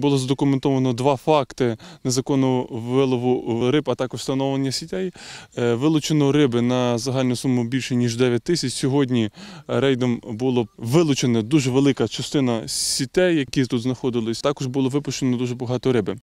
Було задокументовано 2 факти незаконного вилову риб, а також встановлення сітей. Вилучено риби на загальну суму більше, ніж 9 тисяч. Сьогодні рейдом було вилучено дуже велика частина сітей, які тут знаходились. Також було випущено дуже багато риби.